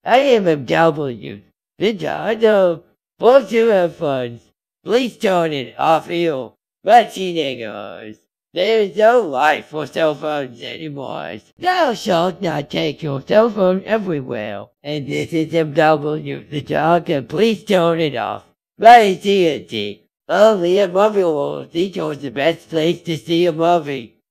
I am MW. Nintendo. Won't you have fun? Please turn it off you. Machinegos. There is no life for cell phones anymore. Thou shalt not take your cell phone everywhere. And this is MW, the dog, and please turn it off. By AT&T. Only at MovieWorld. These are the best place to see a movie.